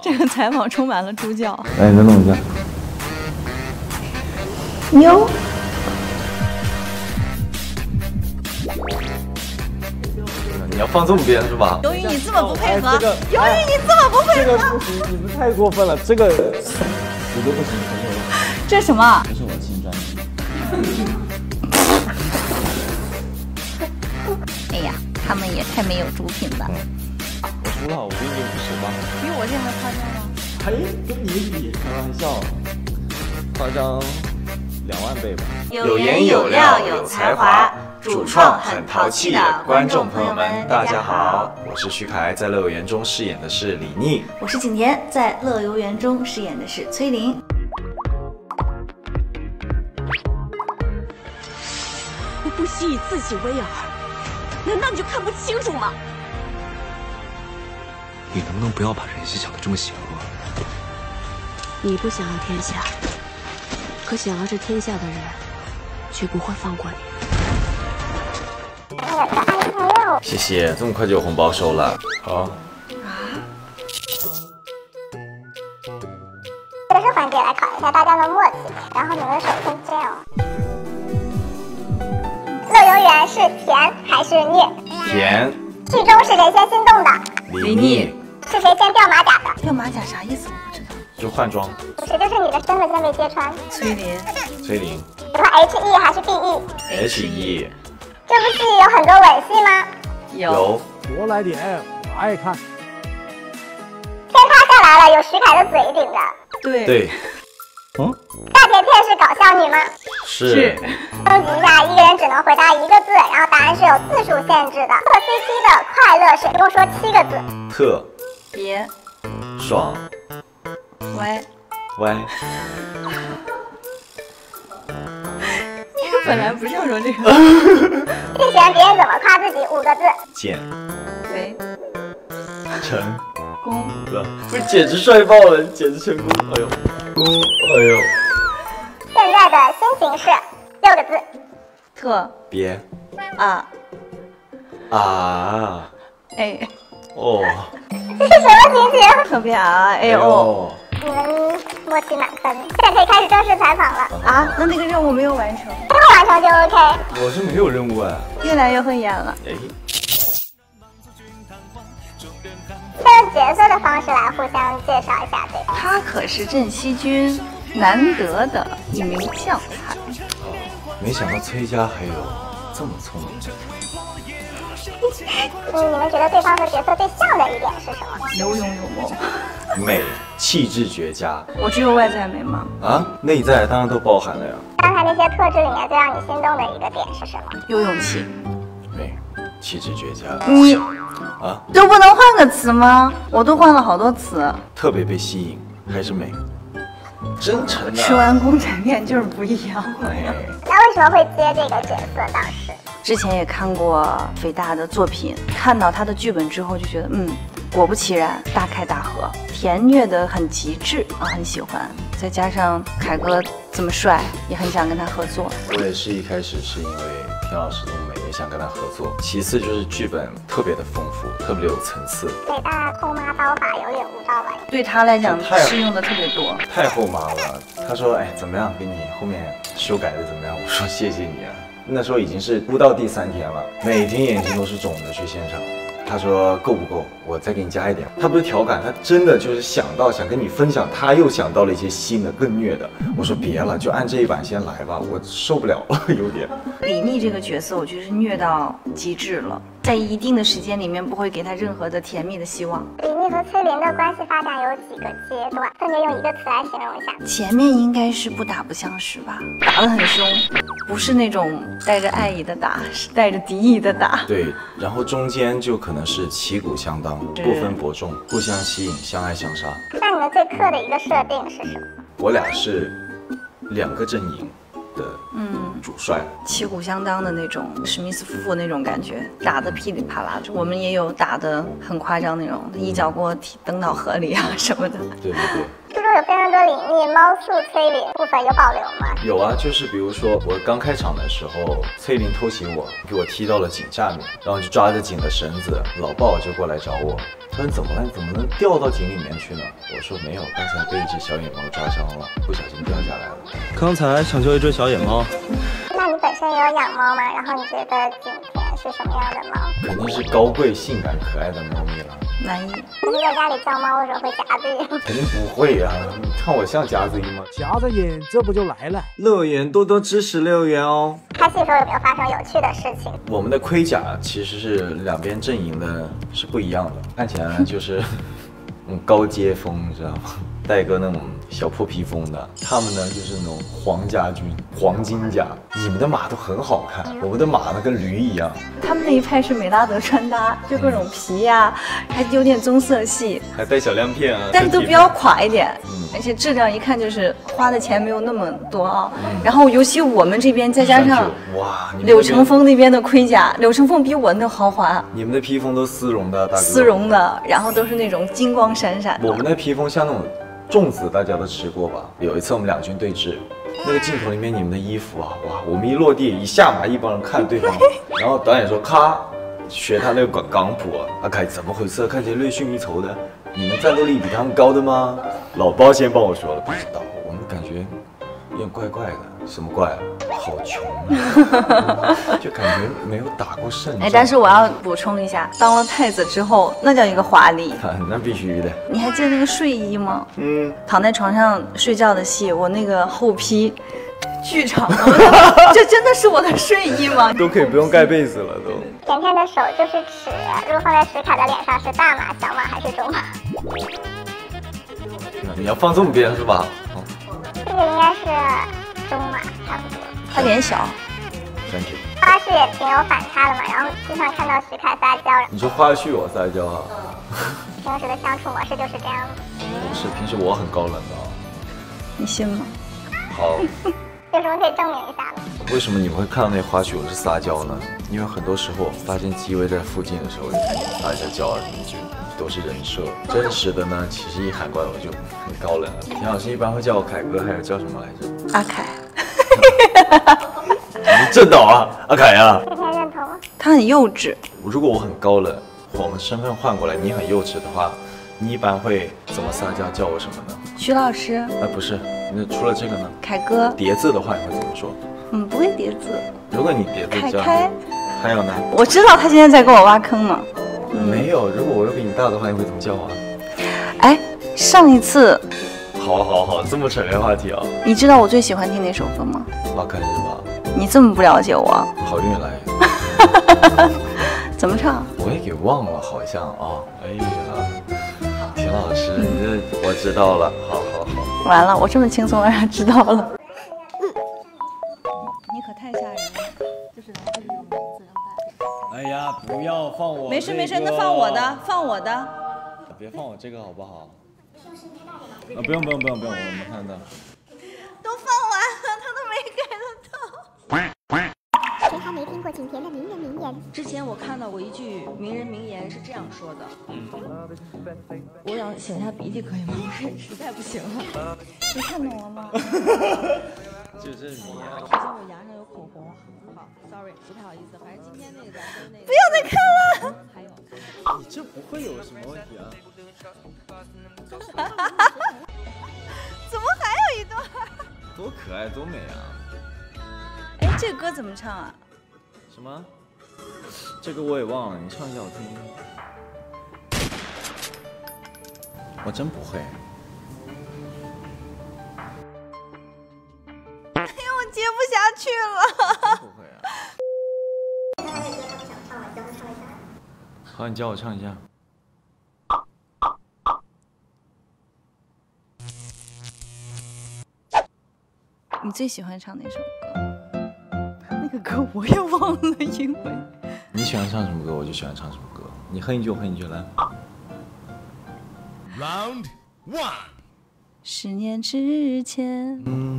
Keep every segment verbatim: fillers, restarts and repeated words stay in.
这个采访充满了猪叫。 来，你再弄一下。 牛。 你要放这么边是吧？ 由于你这么不配合， 哎这个、 由于你这么不配合， 这个不行，你们太过分了，这个我都不行，朋友。 这什么？ 这是我新专辑。 哎呀，他们也太没有主品了。 我输了，我比你五十吧。 比我这还夸张吗？ 哎，跟你比，开玩笑，夸张两万倍吧。 有颜有料有才华，主创很淘气的观众朋友们，大家好， 我是徐凯，在乐游原中饰演的是李妮。 我是景甜，在乐游原中饰演的是崔琳。 我不惜以自己为饵，难道你就看不清楚吗？ 你能不能不要把人心想得这么邪恶？ 你不想要天下，可想要这天下的人，绝不会放过你。 谢谢，这么快就有红包收了。好。 这个环节来考一下大家的默契，然后你们的手先这样。乐游原是甜还是虐？ 甜。 剧中是谁先心动的？ 李妮。 是谁先掉马甲的？ 掉马甲啥意思？我不知道。 就换装。 不是，就是你的身份先被揭穿。 崔琳。 崔琳。 喜欢 H E 还是 B E？H E。 这部戏有很多吻戏吗？ 有。 多来点，我爱看。 天塌下来了，有徐凯的嘴顶着。 对。 对。嗯。 大甜甜是搞笑女吗？ 是。 升级一下，一个人只能回答一个字，然后答案是有字数限制的。特 C P 的快乐是一共说七个字。 特。 别。 爽。 歪。 歪。 你本来不是要说这个。 最喜欢别人怎么夸自己？五个字。 减。 肥。 成。 功。 不，简直帅爆了，简直成功！哎呦，功，哎呦。 现在的心情是六个字。 特别。 啊。 啊。 哎。 哦。 这是什么情景？ 特别啊，哎哦。 你们默契满分，现在可以开始正式采访了。 啊，那那个任务没有完成。 没有完成就 OK。 我是没有任务啊。 越来越会演了。 哎。 用角色的方式来互相介绍一下对方。 他可是镇西军难得的一名将才。 哦，没想到崔家还有这么聪明。 嗯，你们觉得对方和角色最像的一点是什么？ 有勇有谋。 美，气质绝佳。 我只有外在美吗？ 啊，内在当然都包含了呀。 刚才那些特质里面最让你心动的一个点是什么？ 有勇气。 美，气质绝佳。 你啊， 都不能换个词吗？我都换了好多词。 特别被吸引，还是美。真诚的。 吃完公仔面就是不一样。 哎， 那为什么会接这个角色？当时之前也看过肥大的作品，看到他的剧本之后就觉得，嗯，果不其然，大开大合，甜虐的很极致啊，很喜欢。再加上凯哥这么帅，也很想跟他合作。 我也是一开始是因为田老师那么美，也想跟他合作。其次就是剧本特别的丰富，特别有层次。 北大后妈刀法有点无招吧？ 对他来讲适用的特别多。 太后妈了，他说，哎，怎么样？给你后面修改的怎么样？我说谢谢你啊。那时候已经是出道第三天了，每天眼睛都是肿的去现场。他说够不够？我再给你加一点。他不是调侃，他真的就是想到想跟你分享，他又想到了一些新的更虐的。我说别了，就按这一版先来吧，我受不了了，有点。 李妮这个角色，我觉得是虐到极致了，在一定的时间里面不会给他任何的甜蜜的希望。 李妮和崔琳的关系发展有几个阶段，分别用一个词来形容一下。 前面应该是不打不相识吧，打得很凶，不是那种带着爱意的打，是带着敌意的打。 对，然后中间就可能是旗鼓相当，不分伯仲，互相吸引，相爱相杀。 那你们最刻的一个设定是什么？ 我俩是两个阵营的嗯主帅， 旗鼓相当的那种史密斯夫妇那种感觉，打得噼里啪啦的。我们也有打得很夸张那种，一脚给我踢蹬到河里啊什么的。 对对对。 注重有非常多领域猫速催灵部分有保留吗？ 有啊，就是比如说我刚开场的时候，崔林偷袭我，给我踢到了井下面，然后就抓着井的绳子，老鲍就过来找我，他说你怎么了？你怎么能掉到井里面去呢？我说没有，刚才被一只小野猫抓伤了，不小心掉下来了。 刚才抢救一只小野猫。 那你本身也有养猫吗？然后你觉得景甜是什么样的猫？ 肯定是高贵、性感、可爱的猫咪了。 满意。 那你在家里教猫的时候会夹子音？ 肯定不会呀、啊！你看我像夹子音吗？ 夹着音，这不就来了？ 六元多多支持六元哦。 拍戏的时候有没有发生有趣的事情？ 我们的盔甲其实是两边阵营的是不一样的，看起来就是那种高阶风，你知道吗？带个那种小破披风的，他们呢就是那种皇家军、黄金甲。你们的马都很好看，我们的马呢跟驴一样。 他们那一派是美拉德穿搭，就各种皮呀、啊，还有点棕色系， 还带小亮片啊， 但是都比较垮一点， 嗯、 而且质量一看就是花的钱没有那么多啊。嗯、然后尤其我们这边再加上哇， 柳成风那边的盔甲，柳成风比我那豪华。 你们的披风都丝绒的，大哥。 丝绒的，然后都是那种金光闪闪的。 我们的披风像那种粽子，大家都吃过吧？有一次我们两军对峙，那个镜头里面你们的衣服啊，哇，我们一落地一下马，一帮人看对方，然后导演说咔，学他那个港港普，阿凯怎么回事？看起来略逊一筹的，你们战斗力比他们高的吗？老包先帮我说了，不知道，我们感觉有点怪怪的。什么怪啊？好穷啊！就感觉没有打过胜仗。 哎，但是我要补充一下，当了太子之后，那叫一个华丽。 啊，那必须的。 你还记得那个睡衣吗？ 嗯。 躺在床上睡觉的戏，我那个后披巨长，这真的是我的睡衣吗？ 都可以不用盖被子了都。 甜甜的手就是尺，如果放在史凯的脸上是大码、小码还是中码？ 你要放这么边是吧？ 哦、这个应该是。中码差不多， 他脸小。 三九。 花絮也挺有反差的嘛，然后经常看到徐凯撒娇。 你说花絮我撒娇啊？ 平时的相处模式就是这样。 不是，平时我很高冷的。 你信吗？ 好。 有什么可以证明一下吗？ 为什么你们会看到那花絮我是撒娇呢？因为很多时候发现机位在附近的时候，就看见撒一下娇而已，就都是人设。真实的呢，其实一喊过来我就很高冷了。田老师一般会叫我凯哥，还有叫什么来着？ 阿凯。 你正导啊，阿凯啊。 今天认同吗？ 他很幼稚。 如果我很高冷，我们身份换过来，你很幼稚的话，你一般会怎么撒娇叫我什么呢？ 徐老师。 啊，不是，那除了这个呢？ 凯哥。 叠字的话你会怎么说？ 嗯，不会叠字。 如果你叠字叫， 凯凯。 还有呢？ 我知道他现在在给我挖坑呢。 嗯、没有，如果我又比你大的话，你会怎么叫我？ 哎，上一次。 好好好，这么扯开话题啊！ 你知道我最喜欢听哪首歌吗？ 阿凯是吧？ 你这么不了解我？ 好运来。 怎么唱？ 我也给忘了，好像啊。哎呀，田老师，你这我知道了。好好好。 完了，我这么轻松让他知道了。你可太吓人了。就是就是用自然派。哎呀，不要放我、这个。 没事没事，那放我的，放我的。 别放我这个好不好？啊，不用不用不用不用，我没看到。 都放完了，他都没给得到。 谁还没听过景甜的名人名言？ 之前我看到过一句名人名言是这样说的，嗯，我想擤下鼻涕可以吗？实在不行了。 你看懂了吗？ 就这名言。 首先我牙上有口红，好 ，sorry， 不太好意思，反正今天那个咱们那个。 不要再看了。 还有。 你这不会有什么问题啊？ 怎么还有一段？ 多可爱，多美啊！ 哎，这歌怎么唱啊？ 什么？这个我也忘了，你唱一下我听听。我真不会。 哎呀，我接不下去了。 真不会啊。好，你教我唱一下。 你最喜欢唱哪首歌？那个歌我也忘了，因为你喜欢唱什么歌，我就喜欢唱什么歌。你哼一句，我哼一句，来。 Round one。 十年之前。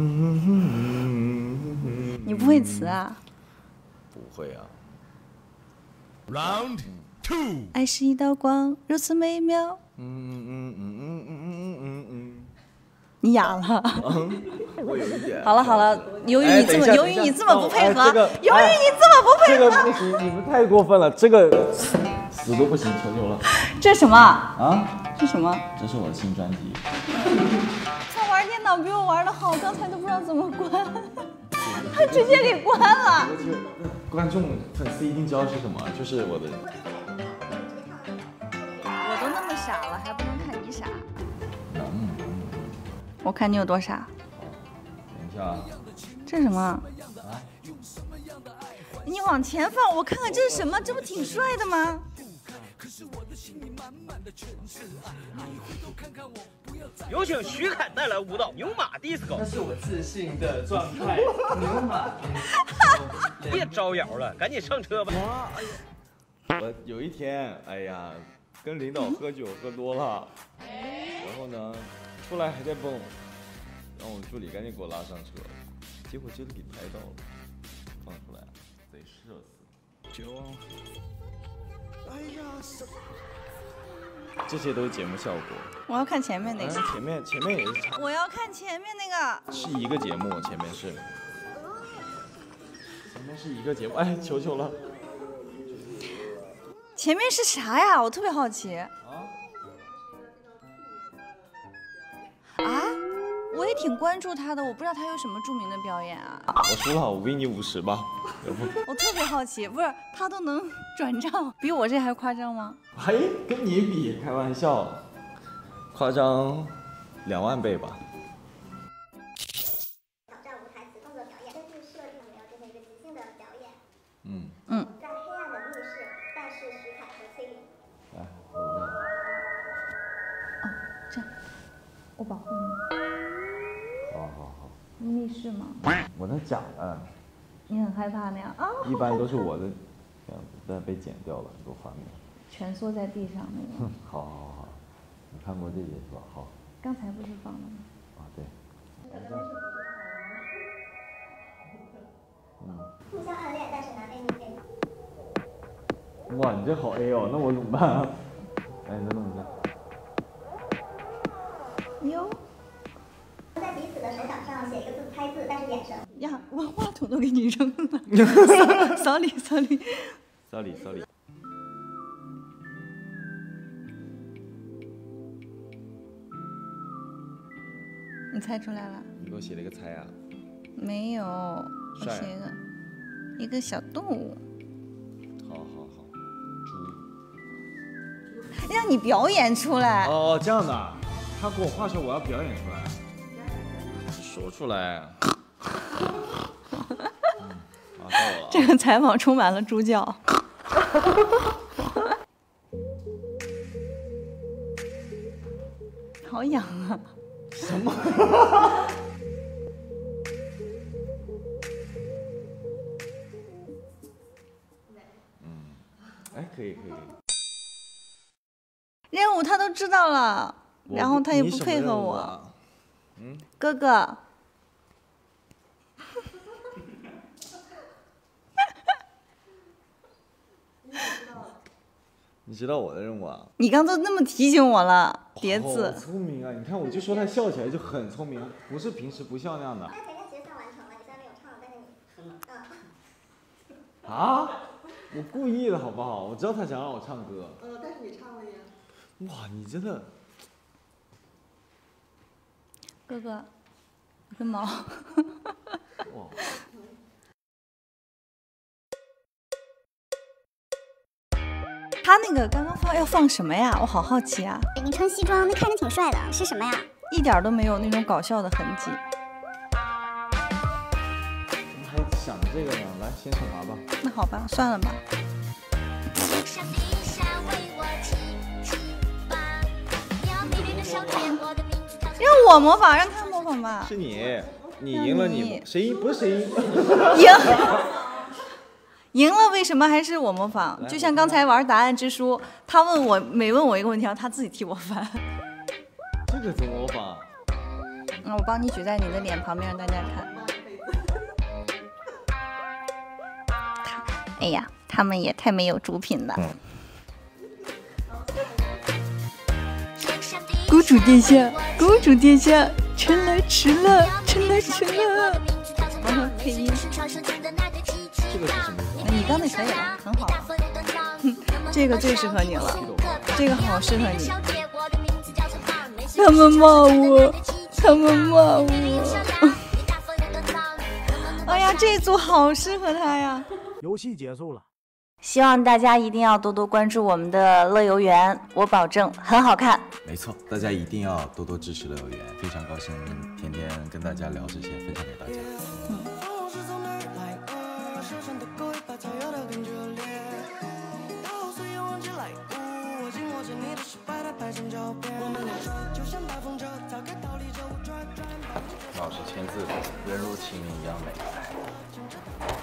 你不会词啊？ 不会啊。 Round two。 爱是一道光，如此美妙。 嗯嗯嗯嗯嗯嗯嗯嗯。 你哑了。 嗯，我有一点。 好了好了，由于你这么，由于你这么不配合，由于你这么不配合， 这个不行，你们太过分了，这个死都不行，求求了。 这什么啊？ 这什么？ 这是我的新专辑。 他玩电脑比我玩的好，刚才都不知道怎么关，他直接给关了。 观众粉丝一定知道是什么，就是我的。 我都那么傻了，还不能看你傻？ 能能。 我看你有多傻。 等一下啊。 这是什么？ 啊？ 你往前放，我看看这是什么？这不挺帅的吗？ 有请徐凯带来舞蹈《牛马 disco》。 那是我自信的状态。牛马。 别招摇了，赶紧上车吧。 我有一天，哎呀，跟领导喝酒喝多了，然后呢，出来还在蹦，让我助理赶紧给我拉上车，结果真的给拍到了，放出来，得社死。绝望。哎呀，这些都是节目效果。 我要看前面那个。 哎、前面前面也是差。 我要看前面那个。 是一个节目，前面是。前面是一个节目，哎，求求了。 前面是啥呀？我特别好奇。啊？啊？我也挺关注他的，我不知道他有什么著名的表演啊。 我输了，我给你五十吧，要不？ 我特别好奇，不是他都能转账，比我这还夸张吗？ 哎，跟你比，开玩笑，夸张两万倍吧。 挑战舞台词动作表演，根据设定，我们要进行一个即兴的表演。 嗯嗯。 在黑暗的密室，但是徐凯和崔玲。 来，我这。 哦，这样，我保护你。 好好好。 密室吗？ 我那假的。 你很害怕那样啊？ 一般都是我的这样子，但被剪掉了很多画面。 蜷缩在地上那种。 好好好，你看过这些是吧？好。 刚才不是放了吗？ 啊，对。 嗯。互相暗恋，但是男 A 女 A。 哇，你这好 A 哦，那我怎么办啊？哎，你再弄一下。 哟。 在彼此的手掌上写一个字，猜字，但是眼神。 呀，我话筒都给你扔了。sorry sorry sorry sorry。 你猜出来了？ 你给我写了一个猜啊？ 没有，我写一个一个小动物。 好好好， 猪。让你表演出来。 哦，这样的，他给我画出来，我要表演出来。说出来。嗯，啊，到我了。 这个采访充满了猪叫。好痒啊！ 什么？嗯，哎，可以可以。 任务他都知道了，然后他也不配合我。 啊、嗯， 哥哥。 你知道我的任务啊？ 你刚都那么提醒我了，叠字。 好聪明啊！你看，我就说他笑起来就很聪明，不是平时不笑那样的。 他前面其实算完成了，你虽然没有唱，但是你， 嗯。啊？我故意的好不好？我知道他想让我唱歌。 呃，但是你唱了呀。 哇，你真的。 哥哥，你个毛。 哇。 他那个刚刚放要放什么呀？我好好奇啊！ 你穿西装，那看着挺帅的，是什么呀？ 一点都没有那种搞笑的痕迹。 你还想这个呢？来，先惩罚吧。 那好吧，算了吧。让我模仿，让他模仿吧。 是你，你赢了你，你谁赢？不是谁赢？ 赢。赢了，为什么还是我模仿？就像刚才玩答案之书，他问我每问我一个问题，然后他自己替我翻。 这个怎么模仿？ 嗯，我帮你举在你的脸旁边，让大家看。哎呀，他们也太没有主品了。嗯、公主殿下，公主殿下， 晨来迟了，晨来迟了。然后配音， 这个是什么？ 你刚才可以了，很好了。哼，这个最适合你了，这个好适合你。他们骂我，他们骂我。哎呀，这组好适合他呀！ 游戏结束了。 希望大家一定要多多关注我们的乐游原，我保证很好看。 没错，大家一定要多多支持乐游原，非常高兴天天跟大家聊这些，分享给大家。嗯。老师签字，人如其名一样美。